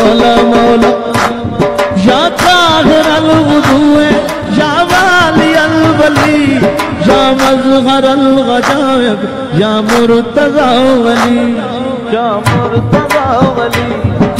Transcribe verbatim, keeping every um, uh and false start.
मौला मौला या ताहिर अल वुदूए या वाली अल वली या मज़हर अल गजाइब या मुर्तज़ा वली या मुर्तज़ा वली।